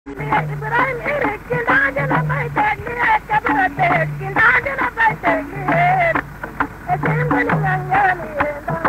Ibrahim Eric, Kindajana by Tagli, Kabate, Kindajana by Tagli, a symbol of Yangani.